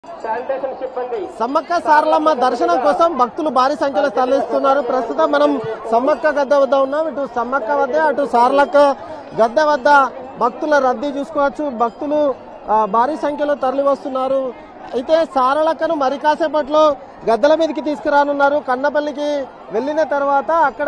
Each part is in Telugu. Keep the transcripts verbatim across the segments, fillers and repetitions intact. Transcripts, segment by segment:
సమ్మక్క సారలమ్మ దర్శనం కోసం భక్తులు భారీ సంఖ్యలో తరలిస్తున్నారు. ప్రస్తుతం మనం సమ్మక్క గద్దె వద్ద ఉన్నాం. ఇటు సమ్మక్క వద్ద అటు సారలక్క గద్దె వద్ద భక్తుల రద్దీ చూసుకోవచ్చు. భక్తులు భారీ సంఖ్యలో తరలి వస్తున్నారు. అయితే సారలక్కను మరి కాసేపట్లో గద్దెల మీదకి తీసుకురానున్నారు. కన్నపల్లికి వెళ్ళిన తర్వాత అక్కడ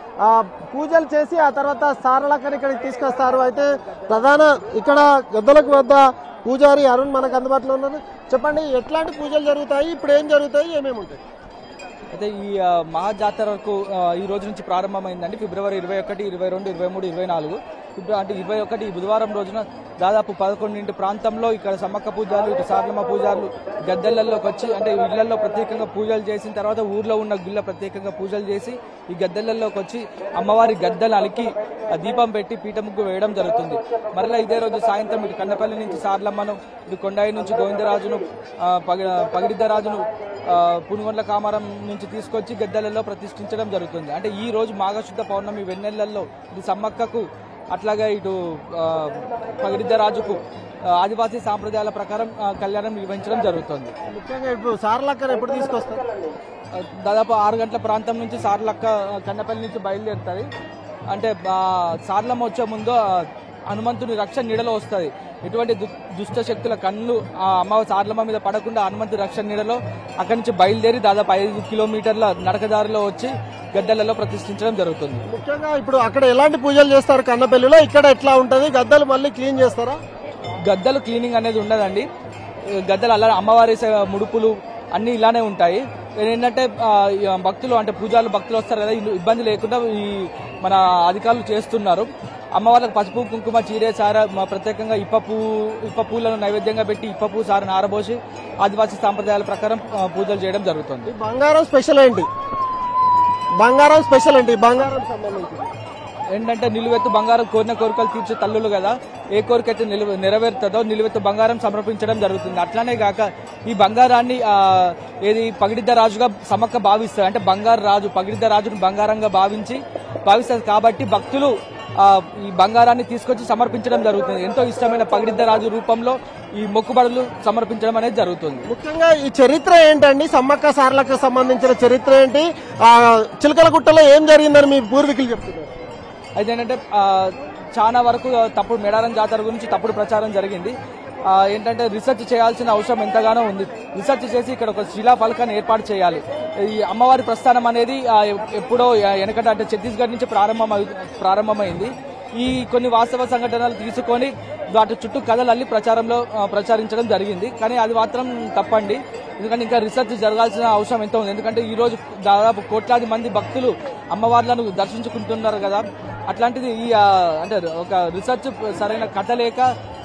పూజలు చేసి ఆ తర్వాత సారలక్కని ఇక్కడికి తీసుకొస్తారు. అయితే ప్రధాన ఇక్కడ గద్దెలకు వద్ద పూజారి అరుణ్ మనకు అందుబాటులో ఉన్నారు. చెప్పండి, ఎట్లాంటి పూజలు జరుగుతాయి, ఇప్పుడు ఏం జరుగుతాయి, ఏమేమి ఉంటాయి? అయితే ఈ మహాజాతరకు ఈ రోజు నుంచి ప్రారంభమైందండి. ఫిబ్రవరి ఇరవై ఒకటి ఇరవై రెండు ఇరవై మూడు ఇరవై నాలుగు అంటే ఇరవై ఒకటి బుధవారం రోజున దాదాపు పదకొండింటి ప్రాంతంలో ఇక్కడ సమ్మక్క పూజారులు ఇటు సారలమ్మ పూజారులు గద్దెలలోకి వచ్చి అంటే ఇళ్లలో ప్రత్యేకంగా పూజలు చేసిన తర్వాత ఊర్లో ఉన్న గుళ్ళ ప్రత్యేకంగా పూజలు చేసి ఈ గద్దెలలోకి వచ్చి అమ్మవారి గద్దెలు అలికి దీపం పెట్టి పీట ముగ్గు వేయడం జరుగుతుంది. మరలా ఇదే రోజు సాయంత్రం ఇటు కన్నపల్లి నుంచి సారలమ్మను ఇటు కొండాయి నుంచి గోవిందరాజును పగిడిద్దరాజును పునుగొండ్ల కామారం నుంచి తీసుకొచ్చి గద్దెలలో ప్రతిష్ఠించడం జరుగుతుంది. అంటే ఈ రోజు మాఘశుద్ధ పౌర్ణమి వెన్నెలల్లో ఇది సమ్మక్కకు అట్లాగే ఇటు పగిడిద్దరాజుకు ఆదివాసీ సాంప్రదాయాల ప్రకారం కళ్యాణం నిర్వహించడం జరుగుతుంది. ముఖ్యంగా ఇప్పుడు సారలక్కను ఎప్పుడు తీసుకొస్తారు? దాదాపు ఆరు గంటల ప్రాంతం నుంచి సారలక్క కన్నపల్లి నుంచి బయలుదేరుతుంది. అంటే సారలమ్మ వచ్చే ముందు హనుమంతుని రక్ష నీడలో వస్తుంది. ఎటువంటి దుష్ట శక్తుల కన్ను ఆ అమ్మ సారలమ్మ మీద పడకుండా హనుమంతుని రక్ష నీడలో అక్కడి నుంచి బయలుదేరి దాదాపు ఐదు కిలోమీటర్ల నడకదారిలో వచ్చి గద్దెలలో ప్రతిష్ఠించడం జరుగుతుంది. ముఖ్యంగా ఇప్పుడు అక్కడ ఎలాంటి పూజలు చేస్తారు కన్నపల్లిలో, ఇక్కడ ఎట్లా ఉంటుంది? గద్దెలు మళ్ళీ క్లీన్ చేస్తారా? గద్దెలు క్లీనింగ్ అనేది ఉండదండి. గద్దెలు అలా అమ్మవారి ముడుపులు అన్ని ఇలానే ఉంటాయి. ఏంటంటే భక్తులు అంటే పూజలు భక్తులు వస్తారు కదా, ఇబ్బంది లేకుండా ఈ మన అధికారులు చేస్తున్నారు. అమ్మవార్లకు పసుపు కుంకుమ చీరే సార ప్రత్యేకంగా ఇప్ప పూ ఇప్ప పూలను నైవేద్యంగా పెట్టి ఇప్ప పూ సారను ఆరబోసి ఆదివాసీ సాంప్రదాయాల ప్రకారం పూజలు చేయడం జరుగుతుంది. బంగారం స్పెషల్ ఏంటి? బంగారం స్పెషల్ ఏంటి? బంగారం సంబంధించి ఏంటంటే నిలువెత్తు బంగారం కోరిన కోరికలు తీర్చే తల్లులు కదా, ఏ కోరిక అయితే నెరవేరుతుందో నిలువెత్తు బంగారం సమర్పించడం జరుగుతుంది. అట్లానే కాక ఈ బంగారాన్ని ఏది పగిడిద్ద రాజుగా సమ్మక్క భావిస్తారు. అంటే బంగారు రాజు పగిడిద్ద రాజును బంగారంగా భావించి భావిస్తారు కాబట్టి భక్తులు ఈ బంగారాన్ని తీసుకొచ్చి సమర్పించడం జరుగుతుంది. ఎంతో ఇష్టమైన పగిడిద్ద రాజు రూపంలో ఈ మొక్కుబడులు సమర్పించడం అనేది జరుగుతుంది. ముఖ్యంగా ఈ చరిత్ర ఏంటండి? సమ్మక్క సారలకు సంబంధించిన చరిత్ర ఏంటి? చిలకలగుట్టలో ఏం జరిగిందని మీ పూర్వీకులు చెప్తున్నారు. అయితే ఏంటంటే చాలా వరకు తప్పుడు మేడారం జాతర గురించి తప్పుడు ప్రచారం జరిగింది. ఏంటంటే రీసెర్చ్ చేయాల్సిన అవసరం ఎంతగానో ఉంది. రీసెర్చ్ చేసి ఇక్కడ ఒక శిలా ఫలకాన్ని ఏర్పాటు చేయాలి. ఈ అమ్మవారి ప్రస్థానం అనేది ఎప్పుడో వెనకట అంటే ఛత్తీస్గఢ్ నుంచి ప్రారంభం ప్రారంభమైంది. ఈ కొన్ని వాస్తవ సంఘటనలు తీసుకొని వాటి చుట్టూ కథలు అల్లి ప్రచారంలో ప్రచారించడం జరిగింది. కానీ అది మాత్రం తప్పండి. ఎందుకంటే ఇంకా రీసెర్చ్ జరగాల్సిన అవసరం ఎంతో ఉంది. ఎందుకంటే ఈ రోజు దాదాపు కోట్లాది మంది భక్తులు అమ్మవార్లను దర్శించుకుంటున్నారు కదా, అట్లాంటిది ఈ అంటే ఒక రీసెర్చ్ సరైన కథ లేక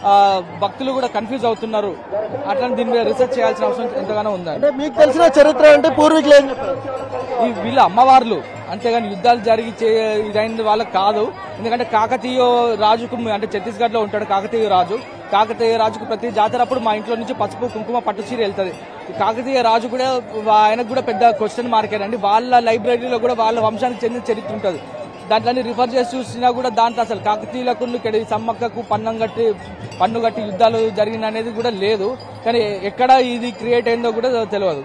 భక్తులు కూడా కన్ఫ్యూజ్ అవుతున్నారు. అట్లాంటి దీని మీద రీసెర్చ్ చేయాల్సిన అవసరం ఎంతగానో ఉందండి. మీకు తెలిసిన చరిత్ర అంటే పూర్వీకులు ఏం చెప్పారు? ఈ వీళ్ళ అమ్మవార్లు అంతేగాని యుద్ధాలు జరిగి ఇదైన వాళ్ళకి కాదు. ఎందుకంటే కాకతీయ రాజుకు అంటే ఛత్తీస్గఢ్ లో ఉంటాడు కాకతీయ రాజు. కాకతీయ రాజుకు ప్రతి జాతర అప్పుడు మా ఇంట్లో నుంచి పసుపు కుంకుమ పట్టు చీర వెళ్తుంది. కాకతీయ రాజు కూడా ఆయనకు కూడా పెద్ద క్వశ్చన్ మార్కేనండి. వాళ్ళ లైబ్రరీలో కూడా వాళ్ళ వంశానికి చెందిన చరిత్ర ఉంటుంది. దాంట్లో రిఫర్ చేసి చూసినా కూడా దాంట్లో అసలు కాకతీయులకు ఇక్కడ సమ్మక్కకు పన్నం కట్టి పన్ను కట్టి యుద్ధాలు జరిగిన అనేది కూడా లేదు. కానీ ఎక్కడ ఇది క్రియేట్ అయిందో కూడా తెలియదు.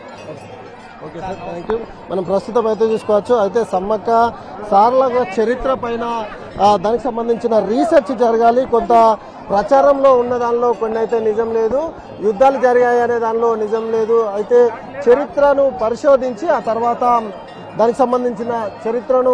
Okay sir, thank you. మనం ప్రస్తుతం అయితే చూసుకోవచ్చు. అయితే సమ్మక్క సారలమ్మ చరిత్ర పైన దానికి సంబంధించిన రీసెర్చ్ జరగాలి. కొంత ప్రచారంలో ఉన్న దానిలో కొన్ని అయితే నిజం లేదు, యుద్ధాలు జరిగాయి అనే దానిలో నిజం లేదు. అయితే చరిత్రను పరిశోధించి ఆ తర్వాత దానికి సంబంధించిన చరిత్రను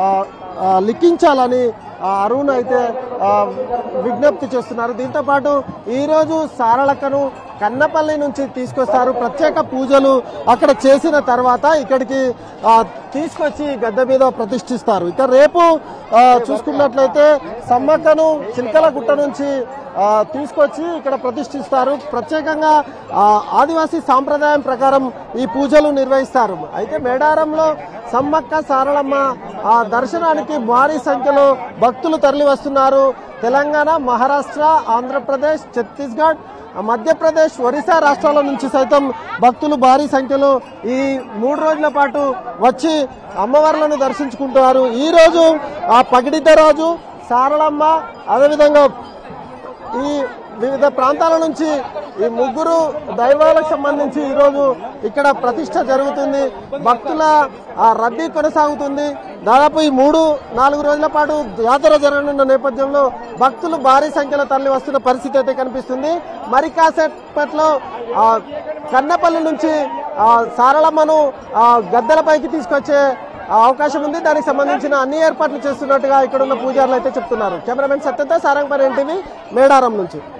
లిఖించాలని అరుణ్ అయితే విజ్ఞప్తి చేస్తున్నారు. దీంతో పాటు ఈరోజు సారలక్కను కన్నపల్లి నుంచి తీసుకొస్తారు. ప్రత్యేక పూజలు అక్కడ చేసిన తర్వాత ఇక్కడికి తీసుకొచ్చి గద్దె మీద ప్రతిష్ఠిస్తారు. ఇక రేపు చూసుకున్నట్లయితే సమ్మక్కను చిలకలగుట్ట నుంచి తీసుకొచ్చి ఇక్కడ ప్రతిష్ఠిస్తారు. ప్రత్యేకంగా ఆదివాసీ సాంప్రదాయం ప్రకారం ఈ పూజలు నిర్వహిస్తారు. అయితే మేడారంలో సమ్మక్క సారలమ్మ దర్శనానికి భారీ సంఖ్యలో భక్తులు తరలి వస్తున్నారు. తెలంగాణ, మహారాష్ట్ర, ఆంధ్రప్రదేశ్, ఛత్తీస్గఢ్, మధ్యప్రదేశ్, ఒరిస్సా రాష్ట్రాల నుంచి సైతం భక్తులు భారీ సంఖ్యలో ఈ మూడు రోజుల పాటు వచ్చి అమ్మవార్లను దర్శించుకుంటున్నారు. ఈ రోజు ఆ పగిడిద్దరాజు, సారలమ్మ, అదేవిధంగా ఈ వివిధ ప్రాంతాల నుంచి ఈ ముగ్గురు దైవాలకు సంబంధించి ఈరోజు ఇక్కడ ప్రతిష్ట జరుగుతుంది. భక్తుల రద్దీ కొనసాగుతుంది. దాదాపు ఈ మూడు నాలుగు రోజుల పాటు జాతర జరగనున్న నేపథ్యంలో భక్తులు భారీ సంఖ్యలో తరలి వస్తున్న పరిస్థితి అయితే కనిపిస్తుంది. మరి కాసేపట్లో కన్నపల్లి నుంచి సారళమ్మను గద్దెలపైకి తీసుకొచ్చే అవకాశం ఉంది. దానికి సంబంధించిన అన్ని ఏర్పాట్లు చేస్తున్నట్టుగా ఇక్కడ ఉన్న పూజారులు అయితే చెప్తున్నారు. కెమెరామెన్ సత్యంతో సారంగపల్లి ఎన్టీవీ మేడారం నుంచి.